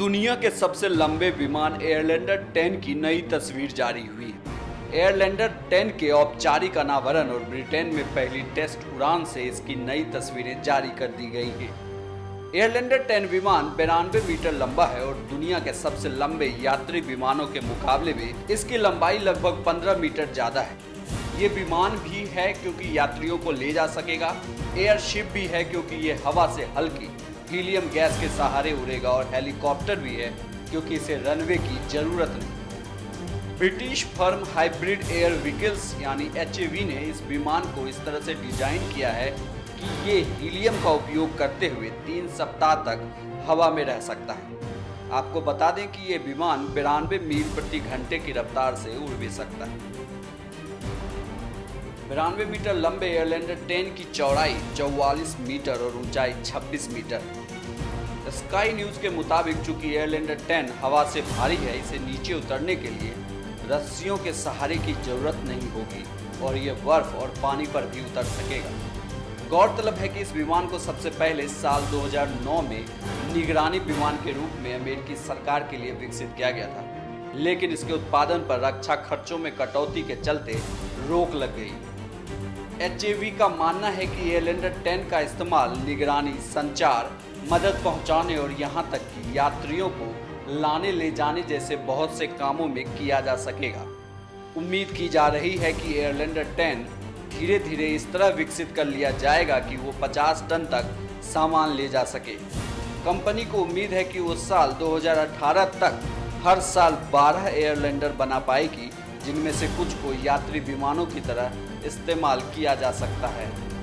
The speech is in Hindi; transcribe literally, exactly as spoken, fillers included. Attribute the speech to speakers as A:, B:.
A: दुनिया के सबसे लंबे विमान एयरलैंडर टेन की नई तस्वीर जारी हुई। एयरलैंडर टेन के औपचारिक अनावरण और ब्रिटेन में पहली टेस्ट उड़ान से इसकी नई तस्वीरें जारी कर दी गई हैं। एयरलैंडर टेन विमान बिरानवे मीटर लंबा है और दुनिया के सबसे लंबे यात्री विमानों के मुकाबले में इसकी लंबाई लगभग पंद्रह मीटर ज्यादा है। ये विमान भी है क्योंकि यात्रियों को ले जा सकेगा, एयरशिप भी है क्योंकि ये हवा से हल्की हीलियम गैस के सहारे उड़ेगा और हेलीकॉप्टर भी है क्योंकि इसे रनवे की जरूरत नहीं। British firm hybrid air vehicles यानी एच ए वी ने इस विमान को इस तरह से डिजाइन किया है कि ये हीलियम का उपयोग करते हुए तीन सप्ताह तक हवा में रह सकता है। आपको बता दें कि ये विमान बिरानवे मील प्रति घंटे की रफ्तार से उड़ भी सकता है। बिरानवे मीटर लंबे एयरलैंडर टेन की चौड़ाई चौवालीस मीटर और ऊंचाई छब्बीस मीटर। स्काई न्यूज के मुताबिक चूंकि एयरलैंडर टेन हवा से भारी है, इसे नीचे उतरने के लिए रस्सियों के सहारे की जरूरत नहीं होगी और ये बर्फ और पानी पर भी उतर सकेगा। गौरतलब है कि इस विमान को सबसे पहले साल दो हज़ार नौ में निगरानी विमान के रूप में अमेरिकी सरकार के लिए विकसित किया गया था, लेकिन इसके उत्पादन पर रक्षा खर्चों में कटौती के चलते रोक लग गई। एच ए वी का मानना है कि एयरलैंडर टेन का इस्तेमाल निगरानी, संचार, मदद पहुंचाने और यहां तक कि यात्रियों को लाने ले जाने जैसे बहुत से कामों में किया जा सकेगा। उम्मीद की जा रही है कि एयरलैंडर टेन धीरे धीरे इस तरह विकसित कर लिया जाएगा कि वो पचास टन तक सामान ले जा सके। कंपनी को उम्मीद है कि वो साल दो हज़ार अठारह तक हर साल बारह एयरलैंडर बना पाएगी, जिनमें से कुछ को यात्री विमानों की तरह इस्तेमाल किया जा सकता है।